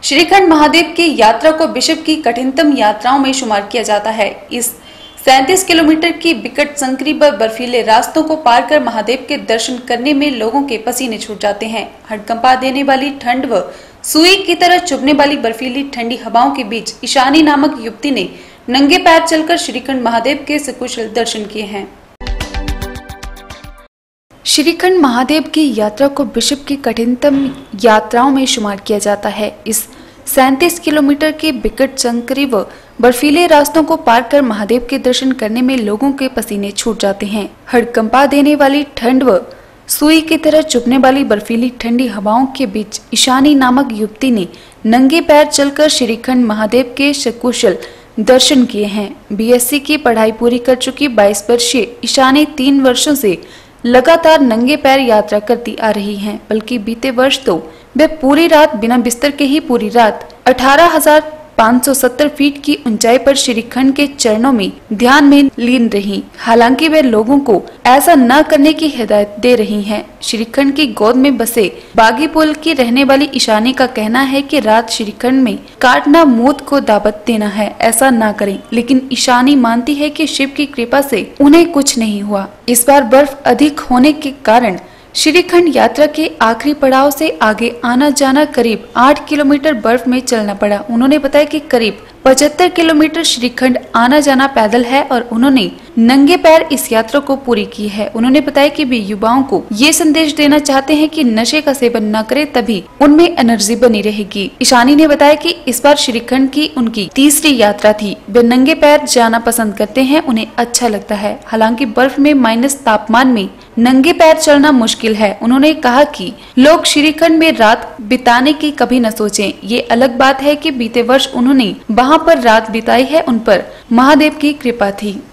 श्रीखंड महादेव की यात्रा को विश्व की कठिनतम यात्राओं में शुमार किया जाता है। इस 37 किलोमीटर की विकट संकरी व बर्फीले रास्तों को पार कर महादेव के दर्शन करने में लोगों के पसीने छूट जाते हैं। हड़कंपा देने वाली ठंड व सुई की तरह चुभने वाली बर्फीली ठंडी हवाओं के बीच ईशानी नामक युवती ने नंगे पैर चलकर श्रीखंड महादेव के सकुशल दर्शन किए हैं। श्रीखंड महादेव की यात्रा को विश्व की कठिनतम यात्राओं में शुमार किया जाता है। इस 37 किलोमीटर के विकट संकरी व बर्फीले रास्तों को पार कर महादेव के दर्शन करने में लोगों के पसीने छूट जाते हैं। हड़कंपा देने वाली ठंड व सुई की तरह चुभने वाली बर्फीली ठंडी हवाओं के बीच ईशानी नामक युवती ने नंगे पैर चलकर श्रीखंड महादेव के सकुशल दर्शन किए हैं। बीएससी की पढ़ाई पूरी कर चुकी 22 वर्षीय ईशानी 3 वर्षों से लगातार नंगे पैर यात्रा करती आ रही हैं, बल्कि बीते वर्ष तो वे पूरी रात बिना बिस्तर के ही पूरी रात 18,570 फीट की ऊंचाई पर श्रीखंड के चरणों में ध्यान में लीन रही। हालांकि वे लोगों को ऐसा न करने की हिदायत दे रही हैं। श्रीखंड की गोद में बसे बागीपुल की रहने वाली ईशानी का कहना है कि रात श्रीखंड में काटना मौत को दावत देना है, ऐसा न करें। लेकिन ईशानी मानती है कि शिव की कृपा से उन्हें कुछ नहीं हुआ। इस बार बर्फ अधिक होने के कारण श्रीखंड यात्रा के आखिरी पड़ाव से आगे आना जाना करीब 8 किलोमीटर बर्फ में चलना पड़ा। उन्होंने बताया कि करीब 75 किलोमीटर श्रीखंड आना जाना पैदल है और उन्होंने नंगे पैर इस यात्रा को पूरी की है। उन्होंने बताया कि वे युवाओं को ये संदेश देना चाहते हैं कि नशे का सेवन न करें, तभी उनमें एनर्जी बनी रहेगी। ईशानी ने बताया कि इस बार श्रीखंड की उनकी तीसरी यात्रा थी। वे नंगे पैर जाना पसंद करते हैं, उन्हें अच्छा लगता है। हालांकि बर्फ में माइनस तापमान में नंगे पैर चलना मुश्किल है। उन्होंने कहा कि लोग श्रीखंड में रात बिताने की कभी न सोचें। ये अलग बात है कि बीते वर्ष उन्होंने वहां पर रात बिताई है, उन पर महादेव की कृपा थी।